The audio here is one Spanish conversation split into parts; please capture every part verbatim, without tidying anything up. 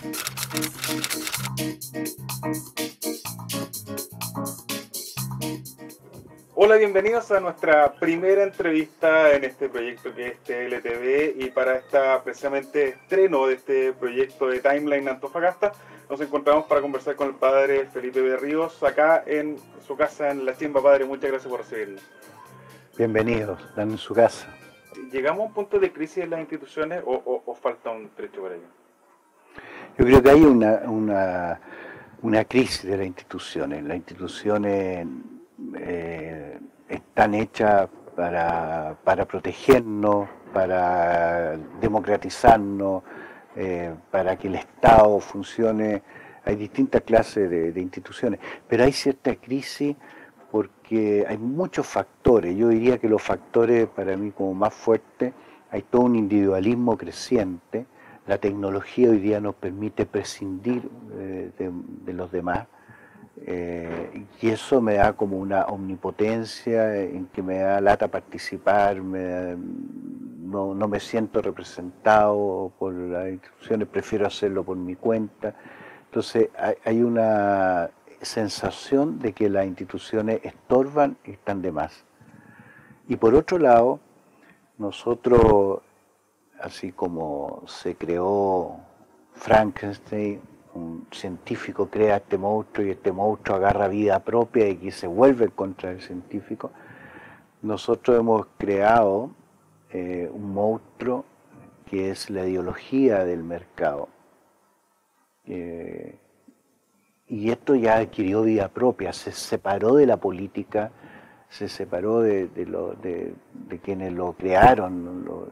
Hola, bienvenidos a nuestra primera entrevista en este proyecto que es T L T V, y para esta precisamente estreno de este proyecto de Timeline Antofagasta nos encontramos para conversar con el padre Felipe Berríos acá en su casa en La Chimba. Padre, muchas gracias por recibirnos. Bienvenidos, están en su casa. ¿Llegamos a un punto de crisis en las instituciones o, o, o falta un trecho para ello? Yo creo que hay una, una, una crisis de las instituciones. Las instituciones eh, están hechas para, para protegernos, para democratizarnos, eh, para que el Estado funcione. Hay distintas clases de, de instituciones, pero hay cierta crisis porque hay muchos factores. Yo diría que los factores para mí como más fuertes, hay todo un individualismo creciente. La tecnología hoy día nos permite prescindir eh, de, de los demás, eh, y eso me da como una omnipotencia en que me da lata participar, me da, no, no me siento representado por las instituciones, prefiero hacerlo por mi cuenta. Entonces hay, hay una sensación de que las instituciones estorban y están de más. Y por otro lado, nosotros, así como se creó Frankenstein, un científico crea este monstruo y este monstruo agarra vida propia y que se vuelve contra el científico, nosotros hemos creado eh, un monstruo que es la ideología del mercado. Eh, y esto ya adquirió vida propia, se separó de la política, se separó de, de, lo, de, de quienes lo crearon, lo,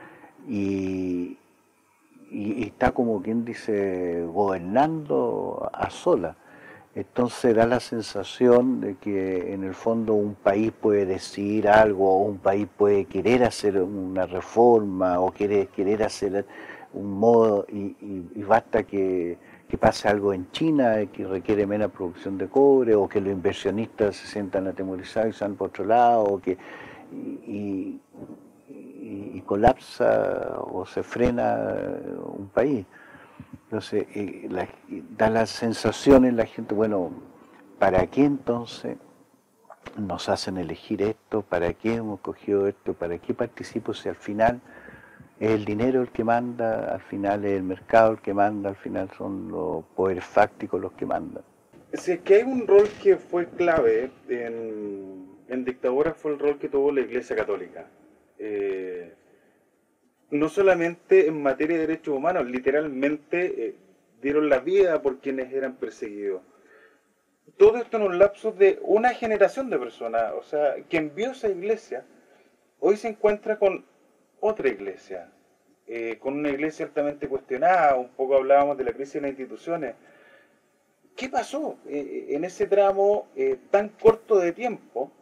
y, y está como quien dice gobernando a sola. Entonces da la sensación de que en el fondo un país puede decidir algo, o un país puede querer hacer una reforma, o quiere querer hacer un modo, y, y, y basta que, que pase algo en China que requiere menos producción de cobre, o que los inversionistas se sientan atemorizados y salen por otro lado, o que, y, y, y colapsa o se frena un país. Entonces, eh, la, da la sensación en la gente, bueno, ¿para qué entonces nos hacen elegir esto? ¿Para qué hemos cogido esto? ¿Para qué participo si al final es el dinero el que manda, al final es el mercado el que manda, al final son los poderes fácticos los que mandan? Si es que hay un rol que fue clave en, en dictadura, fue el rol que tuvo la Iglesia Católica. Eh, no solamente en materia de derechos humanos, literalmente eh, dieron la vida por quienes eran perseguidos. Todo esto en un lapso de una generación de personas. O sea, quien vio esa iglesia, hoy se encuentra con otra iglesia, eh, con una iglesia altamente cuestionada. Un poco hablábamos de la crisis de las instituciones. ¿Qué pasó eh, en ese tramo eh, tan corto de tiempo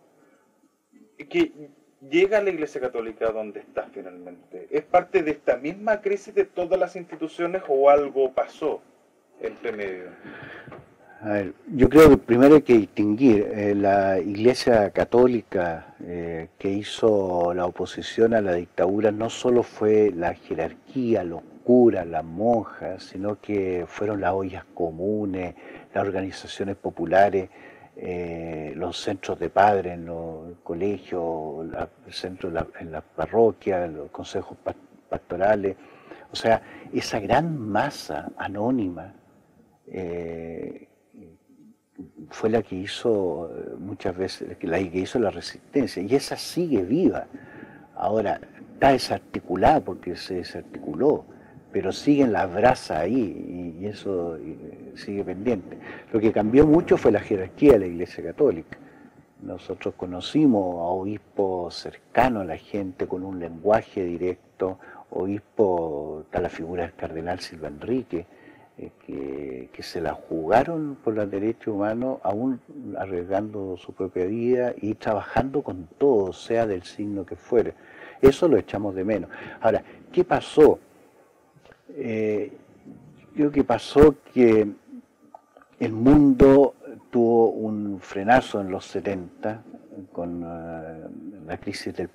que llega la Iglesia Católica donde está finalmente? ¿Es parte de esta misma crisis de todas las instituciones o algo pasó entre medio? A ver, yo creo que primero hay que distinguir eh, la Iglesia Católica eh, que hizo la oposición a la dictadura. No solo fue la jerarquía, los curas, las monjas, sino que fueron las ollas comunes, las organizaciones populares, eh, los centros de padres en los colegios, la, centros en, la, en las parroquias, los consejos pastorales. O sea, esa gran masa anónima eh, fue la que hizo muchas veces, la que hizo la resistencia, y esa sigue viva. Ahora, está desarticulada porque se desarticuló, pero siguen las brasas ahí, y eso sigue pendiente. Lo que cambió mucho fue la jerarquía de la Iglesia Católica. Nosotros conocimos a obispos cercanos a la gente, con un lenguaje directo, obispo, está la figura del cardenal Silva Enrique, eh, que, que se la jugaron por los derechos humanos, aún arriesgando su propia vida y trabajando con todo, sea del signo que fuere. Eso lo echamos de menos. Ahora, ¿qué pasó? Eh, creo que pasó que el mundo tuvo un frenazo en los setenta con uh, la crisis del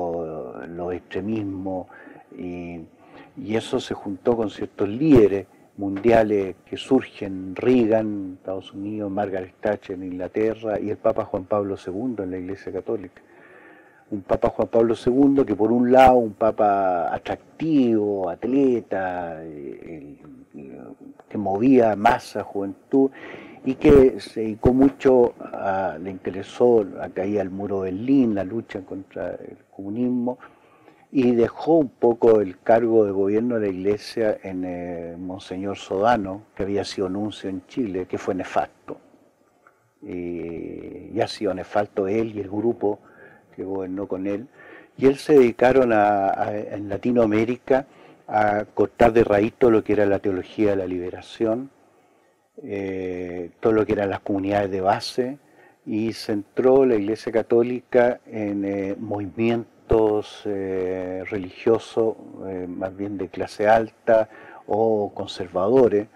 petróleo, los extremismos, y, y eso se juntó con ciertos líderes mundiales que surgen, Reagan en Estados Unidos, Margaret Thatcher en Inglaterra y el Papa Juan Pablo segundo en la Iglesia Católica. Un Papa Juan Pablo segundo que por un lado un Papa atractivo, atleta, eh, que movía masa, juventud, y que se dedicó mucho, a, le interesó la caída del muro de Berlín, la lucha contra el comunismo, y dejó un poco el cargo de gobierno de la Iglesia en eh, Monseñor Sodano, que había sido nuncio en Chile, que fue nefasto. Y, y ha sido nefasto él y el grupo que gobernó con él. Y él se dedicaron a, a, en Latinoamérica a cortar de raíz todo lo que era la teología de la liberación, eh, todo lo que eran las comunidades de base, y centró la Iglesia Católica en eh, movimientos eh, religiosos eh, más bien de clase alta o conservadores,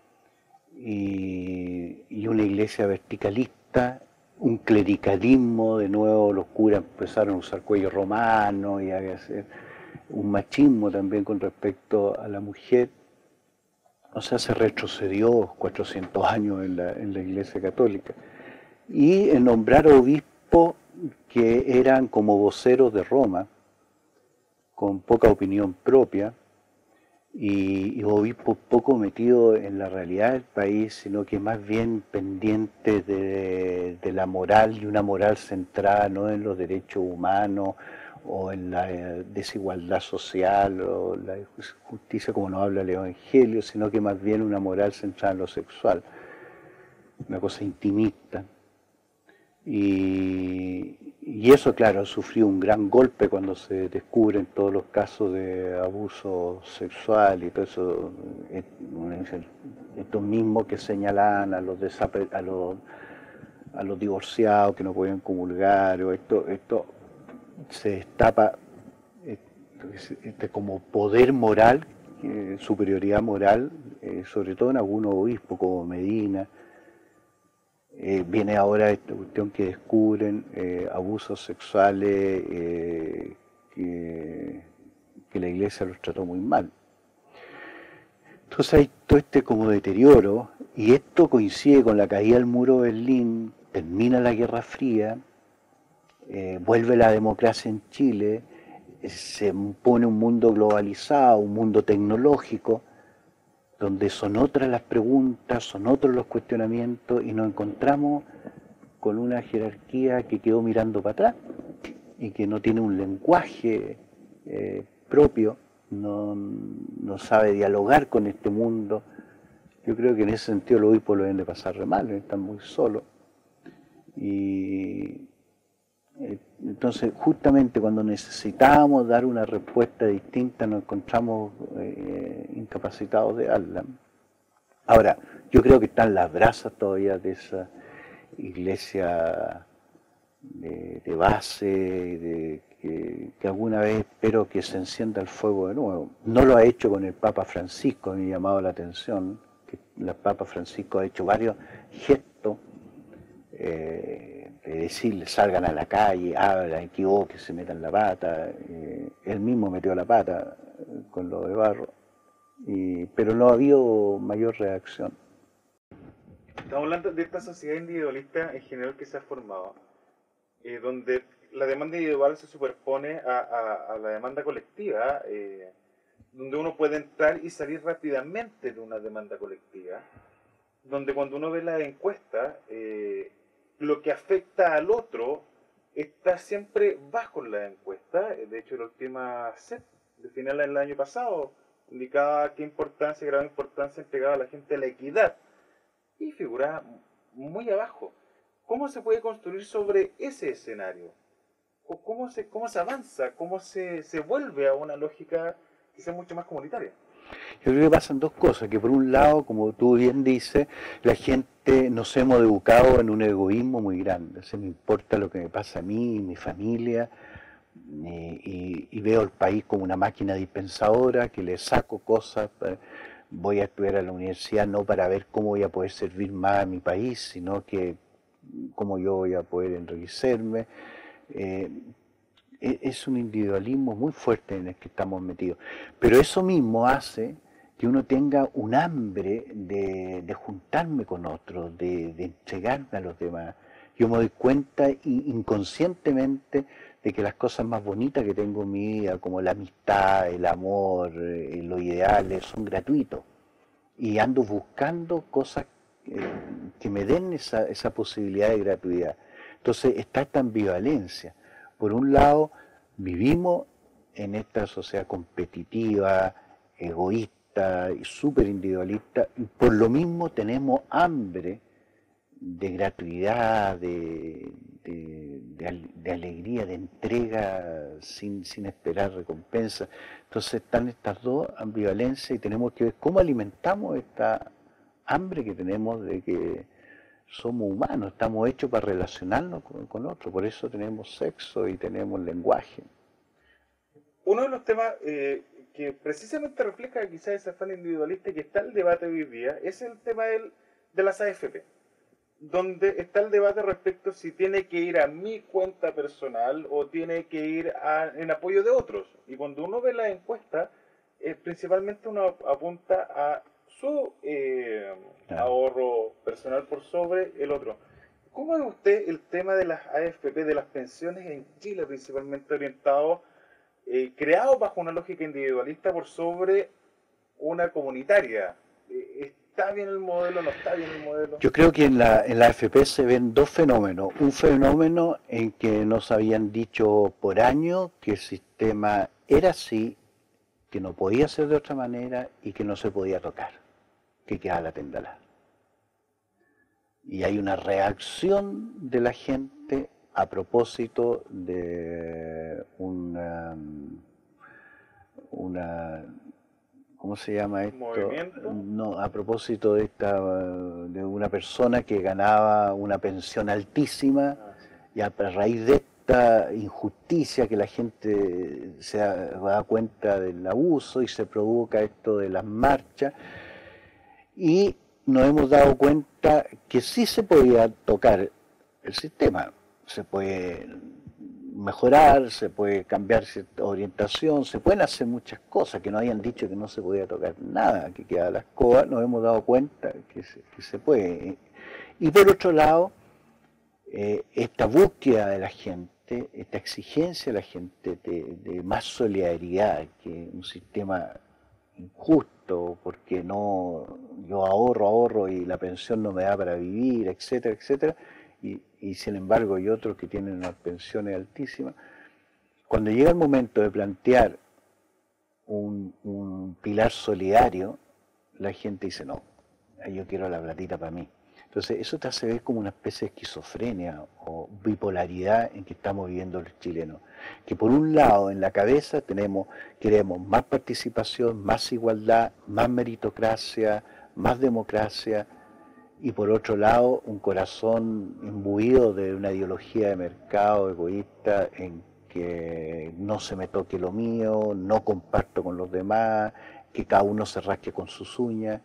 y, y una iglesia verticalista, un clericalismo, de nuevo los curas empezaron a usar cuello romano y a hacer un machismo también con respecto a la mujer. O sea, se retrocedió cuatrocientos años en la, en la Iglesia Católica. Y en nombrar obispos que eran como voceros de Roma, con poca opinión propia, y, y obispos poco metidos en la realidad del país, sino que más bien pendientes de, de la moral, y una moral centrada no en los derechos humanos o en la desigualdad social o la justicia como nos habla el Evangelio, sino que más bien una moral centrada en lo sexual, una cosa intimista. Y, y eso, claro, sufrió un gran golpe cuando se descubren todos los casos de abuso sexual y todo eso, estos mismos que señalan a los, a los, a los divorciados que no pueden comulgar, o esto, esto se destapa este, como poder moral, eh, superioridad moral, eh, sobre todo en algunos obispos como Medina. Eh, viene ahora esta cuestión que descubren eh, abusos sexuales eh, que, que la Iglesia los trató muy mal. Entonces hay todo este como deterioro, y esto coincide con la caída del muro de Berlín, termina la Guerra Fría, eh, vuelve la democracia en Chile, eh, se impone un mundo globalizado, un mundo tecnológico, donde son otras las preguntas, son otros los cuestionamientos, y nos encontramos con una jerarquía que quedó mirando para atrás y que no tiene un lenguaje eh, propio, no, no sabe dialogar con este mundo. Yo creo que en ese sentido los obispos lo deben de pasar re mal, están muy solos. Y eh, entonces justamente cuando necesitábamos dar una respuesta distinta nos encontramos eh, incapacitados de darla. Ahora, yo creo que están las brasas todavía de esa iglesia de, de base, de, que, que alguna vez espero que se encienda el fuego de nuevo. No lo ha hecho con el Papa Francisco, me ha llamado la atención, que el Papa Francisco ha hecho varios gestos, eh, de decirle salgan a la calle, hablan, equivoquen, se metan la pata. Eh, él mismo metió la pata con lo de Barro, y, pero no ha habido mayor reacción. Estamos hablando de esta sociedad individualista en general que se ha formado, eh, donde la demanda individual se superpone a, a, a la demanda colectiva, eh, donde uno puede entrar y salir rápidamente de una demanda colectiva, donde cuando uno ve la encuesta, eh, lo que afecta al otro está siempre bajo la encuesta. De hecho, la última C E P de final del año pasado indicaba qué importancia, gran importancia entregaba a la gente a la equidad, y figuraba muy abajo. ¿Cómo se puede construir sobre ese escenario? ¿Cómo se, cómo se avanza? ¿Cómo se, se vuelve a una lógica que sea mucho más comunitaria? Yo creo que pasan dos cosas, que por un lado, como tú bien dices, la gente nos hemos educado en un egoísmo muy grande. O sea, me importa lo que me pasa a mí y mi familia, y, y, y veo el país como una máquina dispensadora, que le saco cosas. Voy a estudiar a la universidad no para ver cómo voy a poder servir más a mi país, sino que cómo yo voy a poder enriquecerme. Eh, es un individualismo muy fuerte en el que estamos metidos. Pero eso mismo hace que uno tenga un hambre de, de juntarme con otros, de, de entregarme a los demás. Yo me doy cuenta inconscientemente de que las cosas más bonitas que tengo en mi vida, como la amistad, el amor, eh, los ideales, son gratuitos. Y ando buscando cosas eh, que me den esa, esa posibilidad de gratuidad. Entonces está esta ambivalencia. Por un lado, vivimos en esta sociedad competitiva, egoísta y súper individualista, y por lo mismo tenemos hambre de gratuidad, de, de, de, de alegría, de entrega sin, sin esperar recompensa. Entonces están estas dos ambivalencias y tenemos que ver cómo alimentamos esta hambre que tenemos de que somos humanos, estamos hechos para relacionarnos con, con otros, por eso tenemos sexo y tenemos lenguaje. Uno de los temas eh, que precisamente refleja quizás ese afán individualista que está el debate hoy día es el tema del, de las A F P, donde está el debate respecto si tiene que ir a mi cuenta personal o tiene que ir a, en apoyo de otros. Y cuando uno ve la encuesta, eh, principalmente uno apunta a su eh, claro. ahorro personal por sobre el otro. ¿Cómo ve usted el tema de las A F P, de las pensiones en Chile, principalmente orientado, eh, creado bajo una lógica individualista por sobre una comunitaria? Eh, ¿Está bien el modelo? ¿No está bien el modelo? Yo creo que en la, en la A F P se ven dos fenómenos. Un fenómeno en que nos habían dicho por años que el sistema era así, que no podía ser de otra manera y que no se podía tocar, que quedaba la tendalá. Y hay una reacción de la gente a propósito de una, una ¿cómo se llama esto? ¿Movimiento? No, a propósito de esta de una persona que ganaba una pensión altísima ah, sí. y a raíz de esta injusticia que la gente se da cuenta del abuso y se provoca esto de las marchas y nos hemos dado cuenta que sí se podía tocar el sistema, se puede mejorar, se puede cambiar cierta orientación, se pueden hacer muchas cosas, que nos habían dicho que no se podía tocar nada, que queda la escoba, nos hemos dado cuenta que se, que se puede. Y por otro lado, eh, esta búsqueda de la gente, esta exigencia de la gente de, de más solidaridad, que un sistema injusto, porque no yo ahorro, ahorro y la pensión no me da para vivir, etcétera, etcétera, y, y sin embargo hay otros que tienen unas pensiones altísimas. Cuando llega el momento de plantear un, un pilar solidario, la gente dice, no, yo quiero la platita para mí. Entonces eso te hace ver como una especie de esquizofrenia o bipolaridad en que estamos viviendo los chilenos. Que por un lado en la cabeza tenemos, queremos más participación, más igualdad, más meritocracia, más democracia, y por otro lado un corazón imbuido de una ideología de mercado egoísta en que no se me toque lo mío, no comparto con los demás, que cada uno se rasque con sus uñas.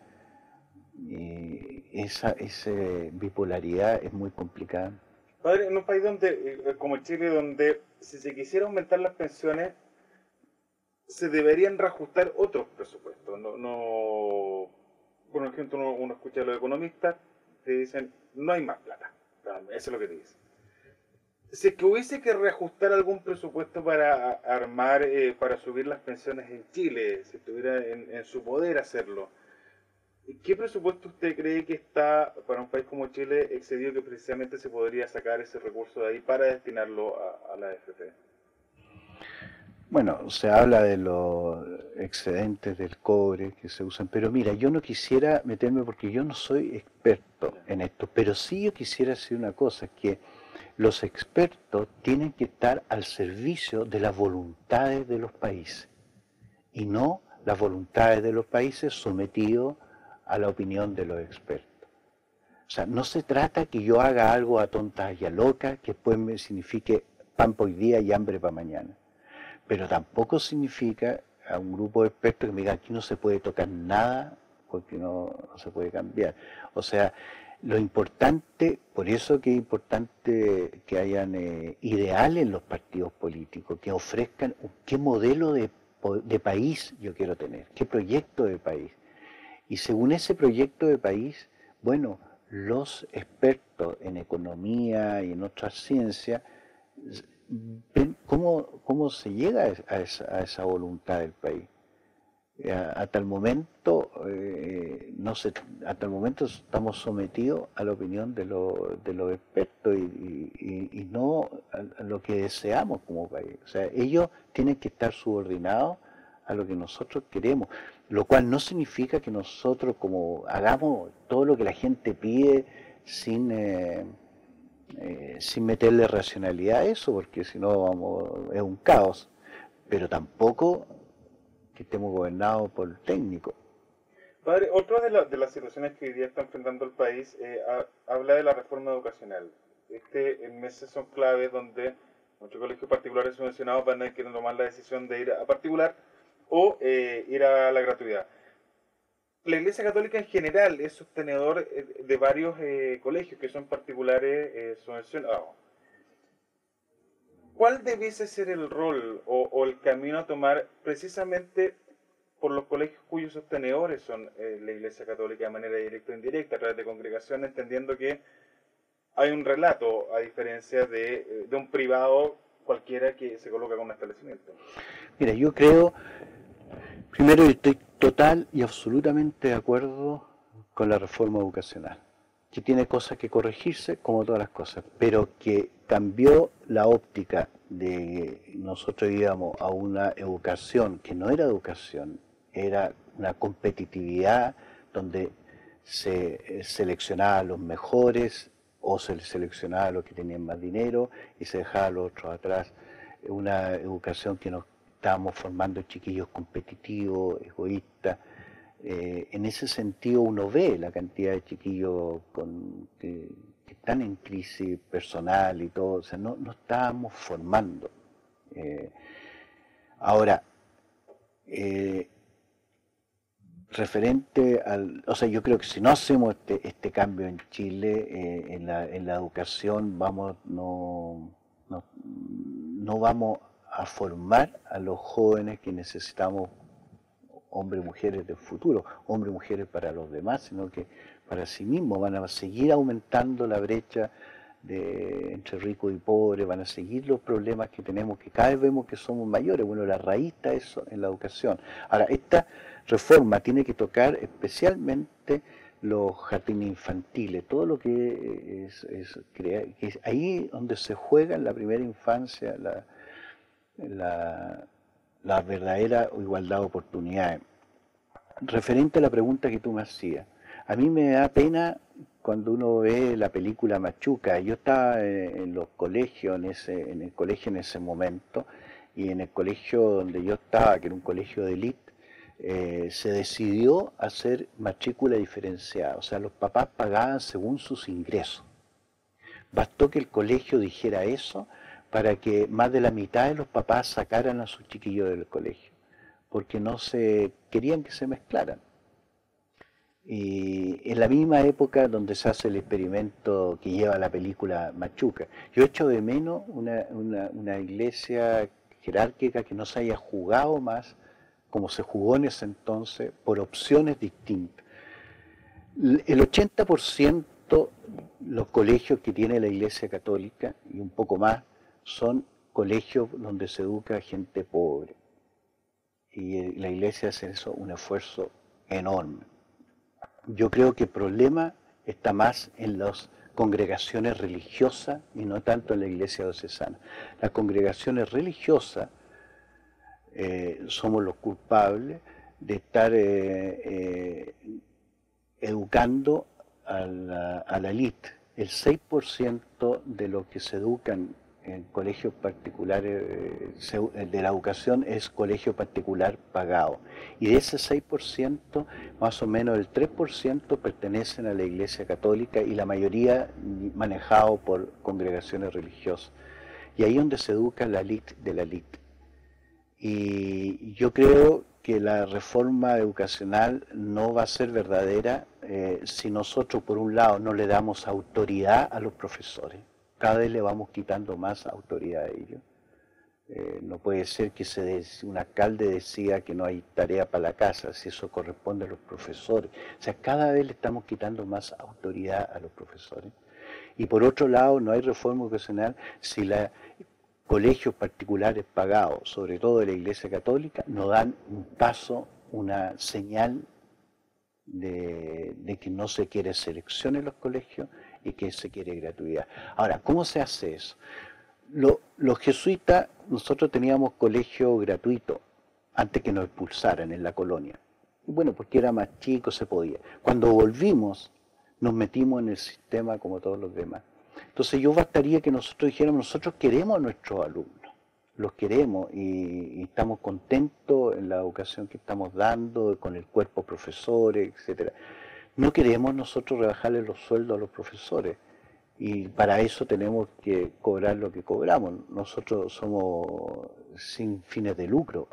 Y esa, esa bipolaridad es muy complicada. Padre, en un país donde, como Chile, donde si se quisiera aumentar las pensiones, se deberían reajustar otros presupuestos. No, no, por ejemplo, uno, uno escucha a los economistas, te dicen, no hay más plata. Eso es lo que te dicen. Si es que hubiese que reajustar algún presupuesto para armar, eh, para subir las pensiones en Chile, si estuviera en, en su poder hacerlo, ¿qué presupuesto usted cree que está para un país como Chile excedido que precisamente se podría sacar ese recurso de ahí para destinarlo a, a la A F P? Bueno, se habla de los excedentes del cobre que se usan, pero mira, yo no quisiera meterme porque yo no soy experto en esto, pero sí yo quisiera decir una cosa, que los expertos tienen que estar al servicio de las voluntades de los países y no las voluntades de los países sometidos a la opinión de los expertos. O sea, no se trata que yo haga algo a tontas y a locas que después me signifique pan por hoy día y hambre para mañana. Pero tampoco significa a un grupo de expertos que me digan aquí no se puede tocar nada porque no, no se puede cambiar. O sea, lo importante, por eso que es importante que hayan eh, ideales en los partidos políticos, que ofrezcan qué modelo de, de país yo quiero tener, qué proyecto de país. Y según ese proyecto de país, bueno, los expertos en economía y en otras ciencias ven cómo, cómo se llega a esa, a esa voluntad del país. Hasta el momento eh, no se, hasta el momento estamos sometidos a la opinión de, lo, de los expertos y, y, y no a, a lo que deseamos como país. O sea, ellos tienen que estar subordinados a lo que nosotros queremos, lo cual no significa que nosotros como hagamos todo lo que la gente pide sin eh, eh, sin meterle racionalidad a eso, porque si no vamos, es un caos, pero tampoco que estemos gobernados por técnicos. Padre, otra de, la, de las situaciones que hoy día está enfrentando el país eh, a, habla de la reforma educacional. Este en meses son claves donde muchos colegios particulares subvencionados van a querer tomar la decisión de ir a particular o eh, ir a la gratuidad. La Iglesia Católica en general es sostenedor de varios eh, colegios que son particulares eh, subvencionados. ¿Cuál debiese ser el rol o, o el camino a tomar precisamente por los colegios cuyos sostenedores son eh, la Iglesia Católica de manera directa o indirecta, a través de congregaciones, entendiendo que hay un relato a diferencia de, de un privado cualquiera que se coloca con un establecimiento? Mira, yo creo, primero estoy total y absolutamente de acuerdo con la reforma educacional, que tiene cosas que corregirse como todas las cosas, pero que cambió la óptica de nosotros íbamos a una educación que no era educación, era una competitividad donde se seleccionaba a los mejores o se seleccionaba a los que tenían más dinero y se dejaba a los otros atrás. Una educación que nos estábamos formando chiquillos competitivos, egoístas. Eh, en ese sentido uno ve la cantidad de chiquillos con, que, que están en crisis personal y todo, o sea, no, no estábamos formando. Eh, ahora, eh, referente al, o sea, yo creo que si no hacemos este, este cambio en Chile, eh, en, la, en la educación, vamos, no, no, no vamos a formar a los jóvenes que necesitamos, hombres y mujeres del futuro, hombres y mujeres para los demás, sino que para sí mismos. Van a seguir aumentando la brecha de, entre ricos y pobres, van a seguir los problemas que tenemos, que cada vez vemos que somos mayores. Bueno, la raíz está eso en la educación. Ahora, esta reforma tiene que tocar especialmente los jardines infantiles, todo lo que es, es, crear, que es ahí donde se juega en la primera infancia la, la, la verdadera igualdad de oportunidades. Referente a la pregunta que tú me hacías, a mí me da pena cuando uno ve la película Machuca. Yo estaba en los colegios, en, ese, en el colegio en ese momento, y en el colegio donde yo estaba, que era un colegio de élite, eh, se decidió hacer matrícula diferenciada, o sea, los papás pagaban según sus ingresos. Bastó que el colegio dijera eso para que más de la mitad de los papás sacaran a sus chiquillos del colegio, porque no se querían que se mezclaran. Y en la misma época donde se hace el experimento que lleva la película Machuca, yo echo de menos una, una, una iglesia jerárquica que no se haya jugado más como se jugó en ese entonces, por opciones distintas. El ochenta por ciento los colegios que tiene la Iglesia Católica, y un poco más, son colegios donde se educa gente pobre. Y la Iglesia hace eso un esfuerzo enorme. Yo creo que el problema está más en las congregaciones religiosas y no tanto en la Iglesia diocesana. Las congregaciones religiosas eh, somos los culpables de estar eh, eh, educando a la, a la élite. El seis por ciento de los que se educan en colegios particulares eh, de la educación es colegio particular pagado. Y de ese seis por ciento, más o menos el tres por ciento pertenecen a la Iglesia Católica y la mayoría manejado por congregaciones religiosas. Y ahí es donde se educa la élite de la élite. Y yo creo que la reforma educacional no va a ser verdadera eh, si nosotros, por un lado, no le damos autoridad a los profesores. Cada vez le vamos quitando más autoridad a ellos. Eh, no puede ser que se des, un alcalde decida que no hay tarea para la casa, si eso corresponde a los profesores. O sea, cada vez le estamos quitando más autoridad a los profesores. Y por otro lado, no hay reforma educacional si los colegios particulares pagados, sobre todo de la Iglesia Católica, no dan un paso, una señal de, de que no se quiere selección en los colegios y que se quiere gratuidad. Ahora, ¿cómo se hace eso? Lo, los jesuitas, nosotros teníamos colegio gratuito antes que nos expulsaran en la colonia. Bueno, porque era más chico, se podía. Cuando volvimos, nos metimos en el sistema como todos los demás. Entonces yo bastaría que nosotros dijéramos, nosotros queremos a nuestros alumnos, los queremos y, y estamos contentos en la educación que estamos dando, con el cuerpo profesores, etcétera. No queremos nosotros rebajarle los sueldos a los profesores. Y para eso tenemos que cobrar lo que cobramos. Nosotros somos sin fines de lucro,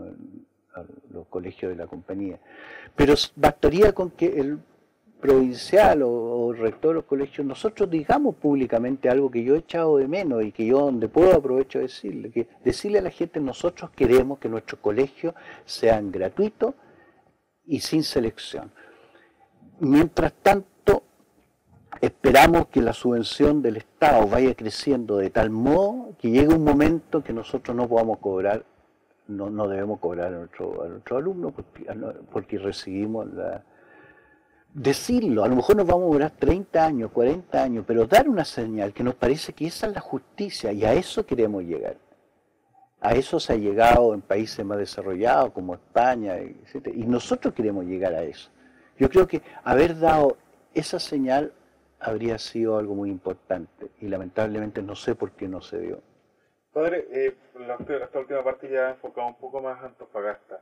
los colegios de la compañía. Pero bastaría con que el provincial o, o el rector de los colegios, nosotros digamos públicamente algo que yo he echado de menos y que yo donde puedo aprovecho de decirle, que decirle a la gente, nosotros queremos que nuestros colegios sean gratuitos y sin selección. Mientras tanto, esperamos que la subvención del Estado vaya creciendo de tal modo que llegue un momento que nosotros no podamos cobrar, no, no debemos cobrar a nuestros a nuestro alumnos porque, porque recibimos la... Decirlo, a lo mejor nos vamos a durar treinta años, cuarenta años, pero dar una señal que nos parece que esa es la justicia y a eso queremos llegar. A eso se ha llegado en países más desarrollados como España, etcétera, y nosotros queremos llegar a eso. Yo creo que haber dado esa señal habría sido algo muy importante y lamentablemente no sé por qué no se dio. Padre, eh, la, esta última parte ya enfocado un poco más a Antofagasta.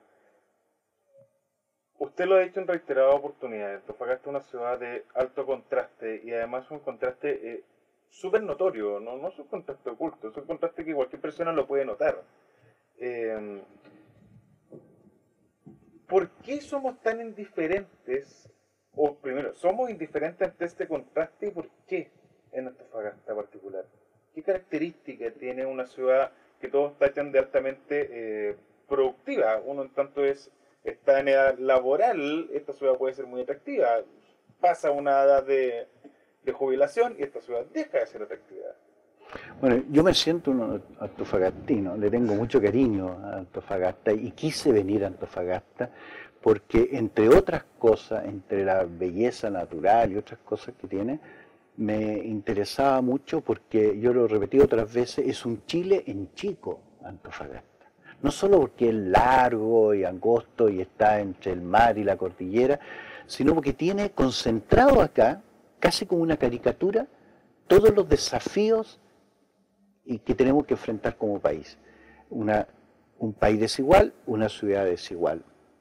Usted lo ha dicho en reiteradas oportunidades, Antofagasta es una ciudad de alto contraste y además un contraste eh, súper notorio, no, no es un contraste oculto, es un contraste que cualquier persona lo puede notar. Eh, ¿Por qué somos tan indiferentes? O primero, ¿somos indiferentes ante este contraste y por qué en Antofagasta en particular? ¿Qué características tiene una ciudad que todos tachan de altamente eh, productiva? Uno en tanto es, está en edad laboral, esta ciudad puede ser muy atractiva. Pasa una edad de, de jubilación y esta ciudad deja de ser atractiva. Bueno, yo me siento un antofagastino, le tengo mucho cariño a Antofagasta y quise venir a Antofagasta porque, entre otras cosas, entre la belleza natural y otras cosas que tiene, me interesaba mucho porque, yo lo he repetido otras veces, es un Chile en chico, Antofagasta. No solo porque es largo y angosto y está entre el mar y la cordillera, sino porque tiene concentrado acá, casi como una caricatura, todos los desafíos y que tenemos que enfrentar como país. Una, un país desigual, una ciudad desigual.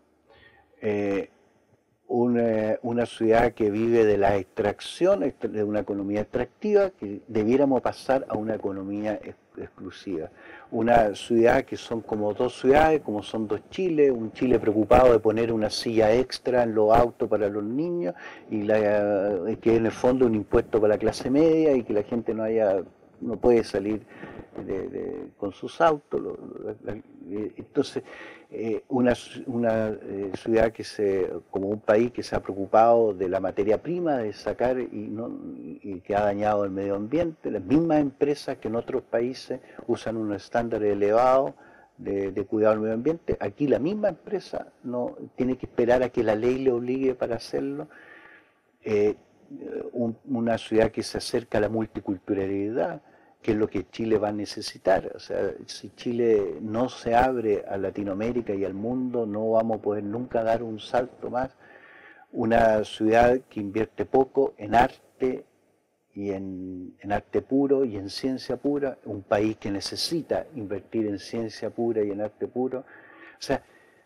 Eh, una, una ciudad que vive de la extracción, de una economía extractiva, que debiéramos pasar a una economía ex exclusiva. Una ciudad que son como dos ciudades, como son dos Chiles, un Chile preocupado de poner una silla extra en los autos para los niños, y la, que en el fondo un impuesto para la clase media y que la gente no haya... no puede salir de, de, con sus autos. Lo, lo, la, entonces, eh, una, una eh, ciudad que se, como un país que se ha preocupado de la materia prima, de sacar y, no, y que ha dañado el medio ambiente, las mismas empresas que en otros países usan unos estándares elevados de, de cuidado del medio ambiente, aquí la misma empresa no tiene que esperar a que la ley le obligue para hacerlo. Eh, un, una ciudad que se acerca a la multiculturalidad, que es lo que Chile va a necesitar. O sea, si Chile no se abre a Latinoamérica y al mundo, no vamos a poder nunca dar un salto más. Una ciudad que invierte poco en arte y en, en arte puro y en ciencia pura, un país que necesita invertir en ciencia pura y en arte puro. O sea,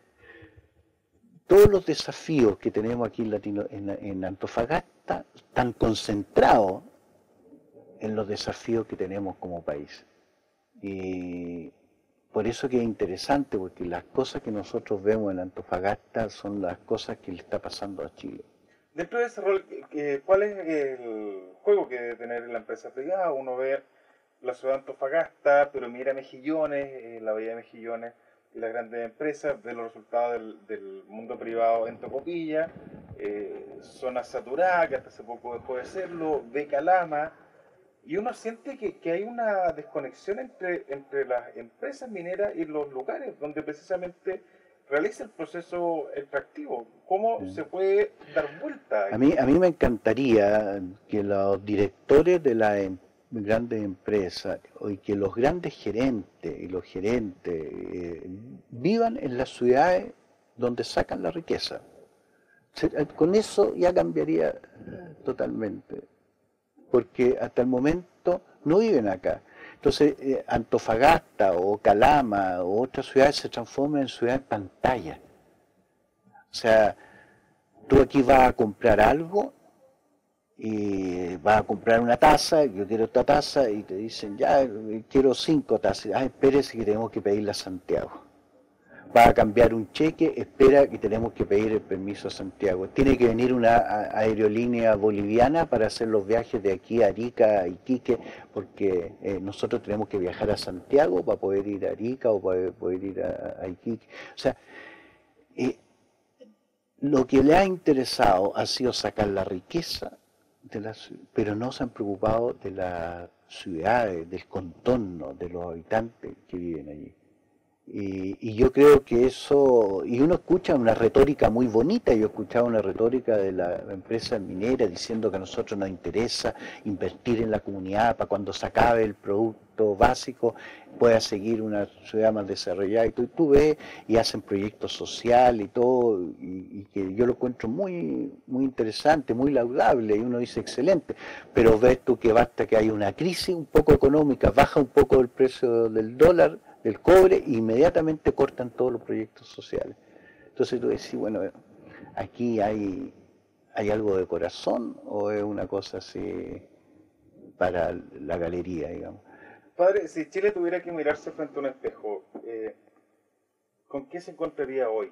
todos los desafíos que tenemos aquí en, Latino, en, en Antofagasta están concentrados en los desafíos que tenemos como país. Y por eso que es interesante, porque las cosas que nosotros vemos en Antofagasta son las cosas que le está pasando a Chile. Dentro de ese rol, ¿cuál es el juego que debe tener la empresa privada? Uno ve la ciudad de Antofagasta, pero mira Mejillones, eh, la bahía de Mejillones y las grandes empresas, ve los resultados del, del mundo privado en Tocopilla, eh, zona saturada, que hasta hace poco dejó de serlo, ve Calama, y uno siente que, que hay una desconexión entre, entre las empresas mineras y los lugares donde precisamente realiza el proceso extractivo. ¿Cómo Sí. se puede dar vuelta a A mí, esto? a mí me encantaría que los directores de las em- grandes empresas y que los grandes gerentes y los gerentes eh, vivan en las ciudades donde sacan la riqueza. Se- eh, Con eso ya cambiaría eh, totalmente, porque hasta el momento no viven acá. Entonces, eh, Antofagasta o Calama o otras ciudades se transforman en ciudades pantalla. O sea, tú aquí vas a comprar algo y vas a comprar una taza, yo quiero esta taza, y te dicen, ya, eh, quiero cinco tazas. Ah, espérese que tenemos que pedirla a Santiago. Va a cambiar un cheque, espera que tenemos que pedir el permiso a Santiago. Tiene que venir una a- aerolínea boliviana para hacer los viajes de aquí a Arica, a Iquique, porque eh, nosotros tenemos que viajar a Santiago para poder ir a Arica o para poder ir a, a Iquique. O sea, eh, lo que le ha interesado ha sido sacar la riqueza, de las, pero no se han preocupado de las ciudades, del contorno, de los habitantes que viven allí. Y, y yo creo que eso, y uno escucha una retórica muy bonita, yo he escuchado una retórica de la empresa minera diciendo que a nosotros nos interesa invertir en la comunidad para cuando se acabe el producto básico pueda seguir una ciudad más desarrollada, y tú, tú ves y hacen proyectos sociales y todo, y, y que yo lo encuentro muy, muy interesante, muy laudable, y uno dice excelente, pero ves tú que basta que hay una crisis un poco económica, baja un poco el precio del dólar, del cobre, e inmediatamente cortan todos los proyectos sociales. Entonces tú decís, bueno, aquí hay, hay algo de corazón o es una cosa así para la galería, digamos. Padre, si Chile tuviera que mirarse frente a un espejo, eh, ¿con qué se encontraría hoy?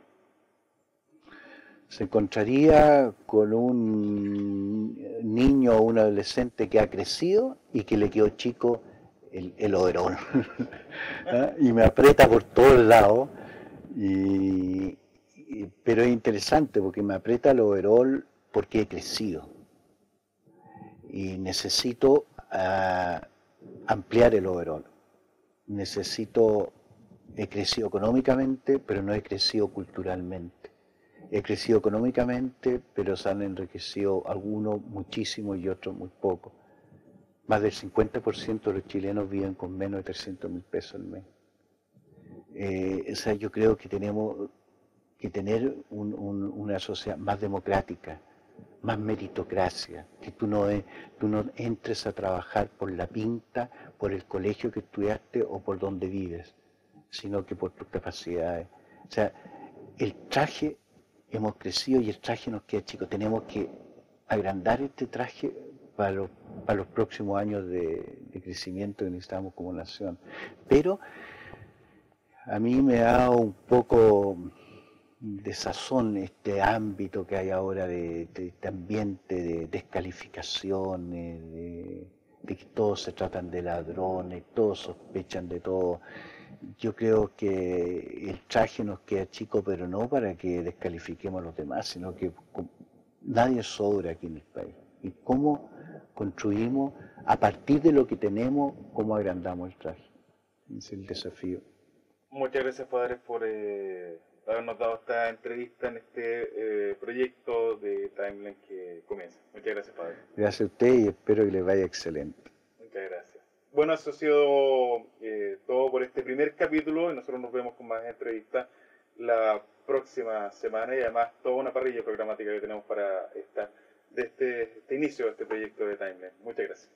Se encontraría con un niño o un adolescente que ha crecido y que le quedó chico el, el overol. ¿Ah? Y me aprieta por todos lados. Y, y- pero es interesante porque me aprieta el overol porque he crecido y necesito uh, ampliar el overol. Necesito, he crecido económicamente, pero no he crecido culturalmente. He crecido económicamente, pero se han enriquecido algunos muchísimo y otros muy poco. Más del cincuenta por ciento de los chilenos viven con menos de trescientos mil pesos al mes. Eh, o sea, yo creo que tenemos que tener un, un, una sociedad más democrática, más meritocracia, que tú no, tú no entres a trabajar por la pinta, por el colegio que estudiaste o por donde vives, sino que por tus capacidades. O sea, el traje, hemos crecido y el traje nos queda chico, tenemos que agrandar este traje para los, para los próximos años de, de crecimiento que necesitamos como nación. Pero a mí me da un poco de sazón este ámbito que hay ahora, de, de este ambiente de descalificaciones, de, de que todos se tratan de ladrones, todos sospechan de todo. Yo creo que el traje nos queda chico, pero no para que descalifiquemos a los demás, sino que nadie sobra aquí en el país. ¿Y cómo construimos, a partir de lo que tenemos, cómo agrandamos el traje? Es el desafío. Muchas gracias, padre, por eh, habernos dado esta entrevista en este eh, proyecto de Timeline que comienza. Muchas gracias, padre. Gracias a usted y espero que les vaya excelente. Muchas gracias. Bueno, eso ha sido eh, todo por este primer capítulo y nosotros nos vemos con más entrevistas la próxima semana y además toda una parrilla programática que tenemos para esta, de este, este inicio de este proyecto de Timeline. Muchas gracias.